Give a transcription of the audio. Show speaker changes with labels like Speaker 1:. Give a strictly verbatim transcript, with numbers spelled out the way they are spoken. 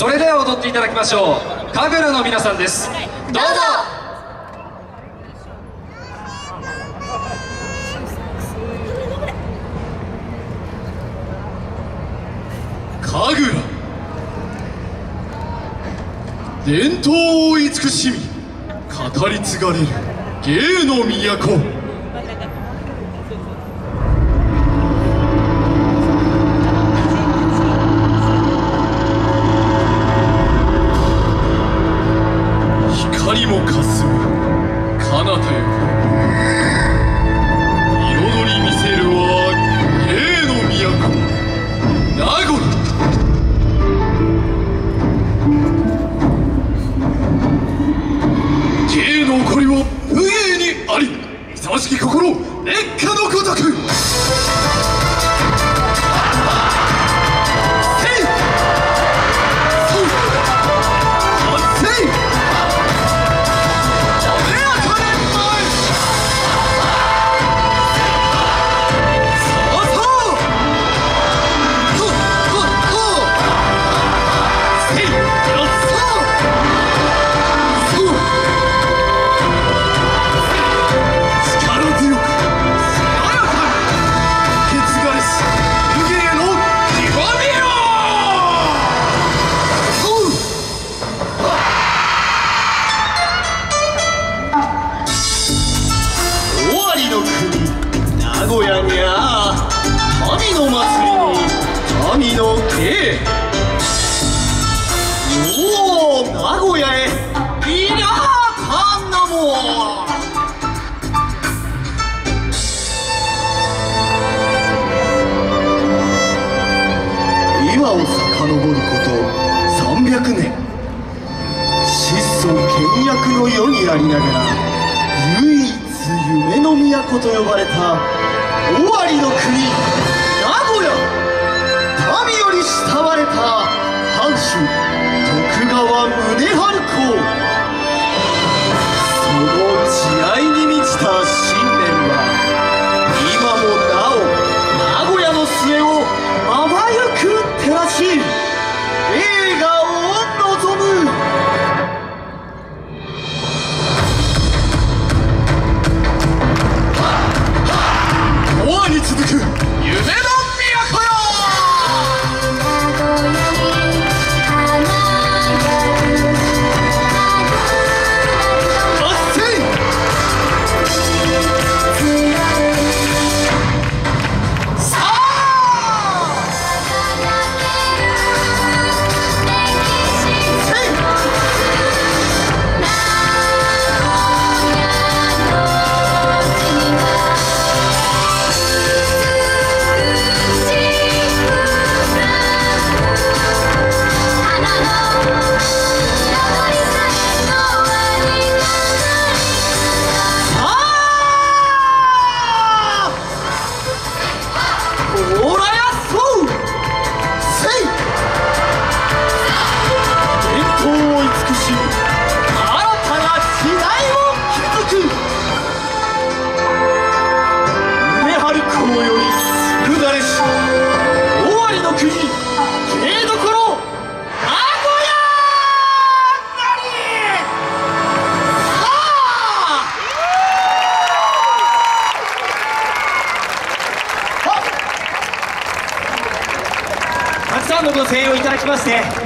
Speaker 1: それでは踊っていただきましょう。神楽の皆さんです。どうぞ。
Speaker 2: 神楽、伝統を慈しみ語り継がれる芸の都。光もかすむ彼方よ、彩り見せるは芸の都名古屋。芸の起こりは武芸にあり、勇ましき心烈火のごとく。名古屋にゃ神の祭りに神の芸。おお、名古屋へいにゃあかんなもん。今を遡ることさんびゃくねん、質素倹約の世にありながら唯一夢の都と呼ばれた尾張の国名古屋。民より慕われた藩主徳川宗春公。その慈愛に満ちた信念は今もなお名古屋の末をまばゆく照らし、栄華を望む。に続く夢の都よ。たくさんのご声援をいただきまして